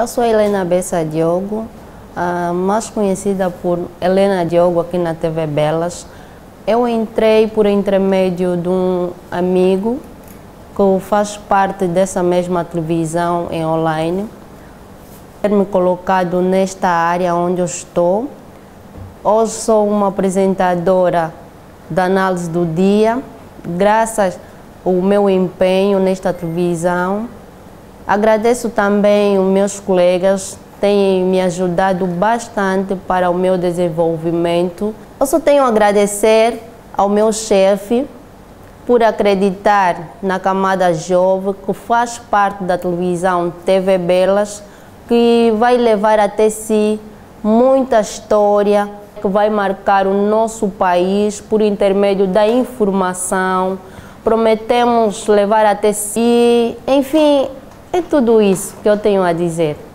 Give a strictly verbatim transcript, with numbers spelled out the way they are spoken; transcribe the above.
Eu sou Helena Bessa Diogo, uh, mais conhecida por Helena Diogo aqui na T V Belas. Eu entrei por intermédio de um amigo que faz parte dessa mesma televisão em online. Ter me colocado nesta área onde eu estou. Hoje sou uma apresentadora da análise do dia, graças ao meu empenho nesta televisão. Agradeço também os meus colegas, têm me ajudado bastante para o meu desenvolvimento. Eu só tenho a agradecer ao meu chefe por acreditar na camada jovem que faz parte da televisão T V Belas, que vai levar até si muita história, que vai marcar o nosso país por intermédio da informação. Prometemos levar até si, enfim, é tudo isso que eu tenho a dizer.